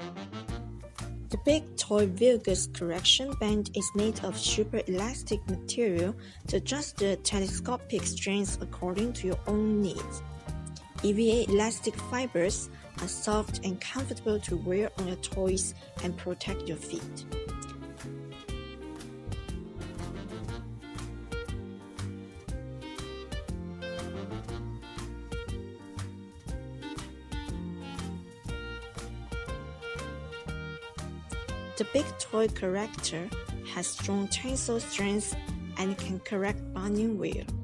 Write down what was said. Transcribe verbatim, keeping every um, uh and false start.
The big Toe Valgus Correction band is made of super elastic material to adjust the telescopic strength according to your own needs. E V A elastic fibers are soft and comfortable to wear on your toes and protect your feet. The Big Toe Corrector has strong tensile strength and can correct bunion wear.